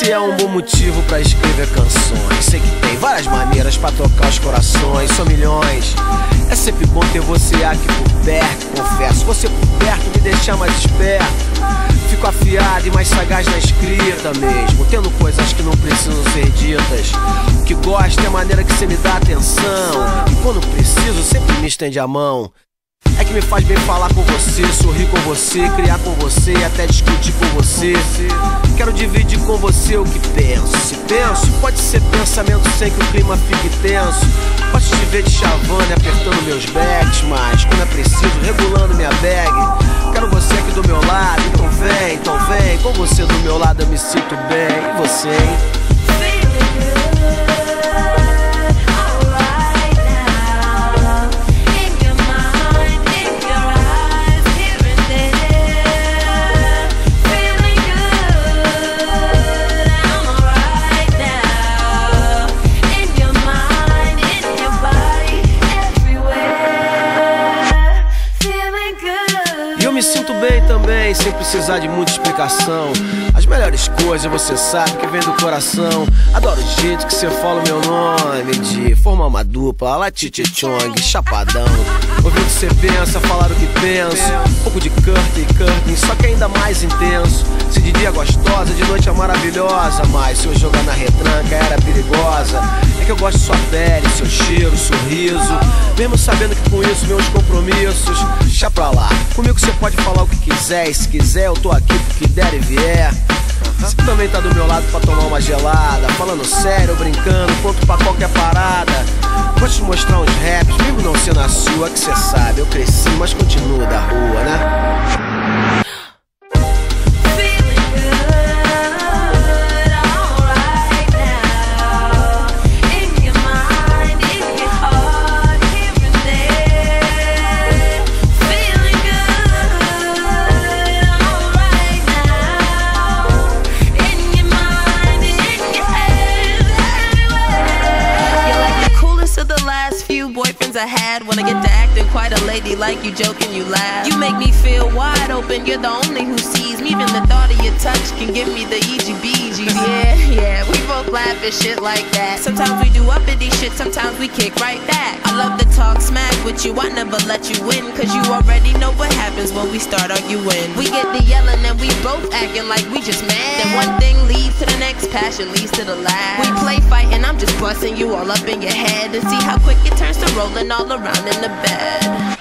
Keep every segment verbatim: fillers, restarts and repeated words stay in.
que é um bom motivo pra escrever canções. Sei que tem várias maneiras pra tocar os corações, são milhões. É sempre bom ter você aqui por perto, confesso. Você por perto me deixa mais esperto. Fico afiado e mais sagaz na escrita mesmo, tendo coisas que não precisam ser ditas. O que gosto é a maneira que você me dá atenção, e quando preciso sempre me estende a mão. É que me faz bem falar com você, sorrir com você, criar com você e até discutir com você. Quero dividir com você o que penso. Se penso, pode ser pensamento sem que o clima fique tenso. Posso te ver de chavando e apertando meus backs, mas quando é preciso, regulando minha bag. Quero você aqui do meu lado, então vem, então vem. Com você do meu lado eu me sinto bem. E você, hein? Me sinto bem também, sem precisar de muita explicação. As melhores coisas você sabe que vem do coração. Adoro o jeito que você fala o meu nome, de formar uma dupla, lá Titi Chong, chapadão. Ouvir o que você pensa, falar o que penso. Um pouco de Curtin e Curtin, só que ainda mais intenso. Se de dia é gostosa, de noite é maravilhosa, mas se eu jogar na retranca era perigosa. É que eu gosto de sua pele, seu cheiro, sorriso, mesmo sabendo que com isso meus compromissos. Deixa pra lá, comigo você pode falar o que quiser, e se quiser eu tô aqui pro que der e vier. Você também tá do meu lado pra tomar uma gelada, falando sério, brincando, conto pra qualquer parada. Gosto de mostrar uns raps, mesmo não sendo a sua, que cê sabe, eu cresci, mas continuo da rua, né? I had when I get to acting quite a lady, like you joking, you laugh. You make me feel wide open, you're the only who sees me. Even the thought of your touch can give me the E G B Gs. Yeah, yeah, we both laugh at shit like that. Sometimes we do uppity shit, sometimes we kick right back. I love to talk smack with you, I never let you win, cause you already know what happens when we start arguing. We get to yelling and we both acting like we just mad. Then one thing leads to the next, passion leads to the last. We play fight and I'm just busting you all up in your head to see how quick it turns to rolling all around in the bed.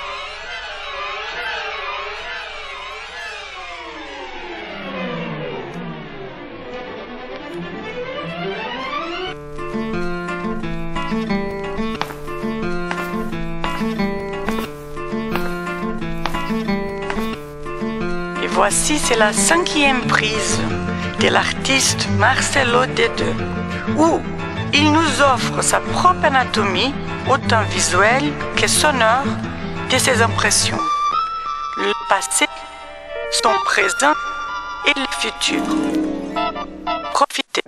Et voici, c'est la cinquième prise de l'artiste Marcelo D deux, où il nous offre sa propre anatomie, autant visuelle que sonore, de ses impressions. Le passé, son présent et le futur. Profitez.